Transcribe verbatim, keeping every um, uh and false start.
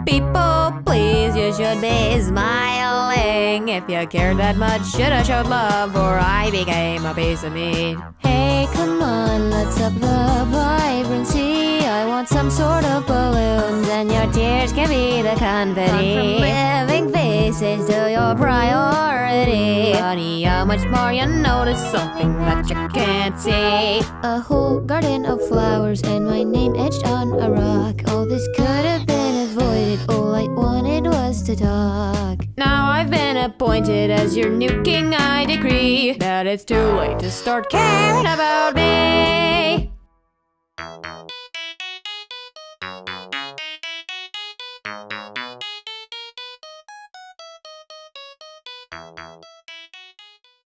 people please, you should be smiling. If you cared that much, should have showed love, or I became a piece of meat. Hey, come on, let's up the vibrancy. I want some sort of balloons, and your tears can be the confetti. Gone from living faces to your priority. Funny how much more you notice something that you can't see. A whole garden of flowers and my name etched on a rock. All this could have been avoided, all I wanted was to talk. Now I've been appointed as your new king. I decree that it's too late to start caring about me.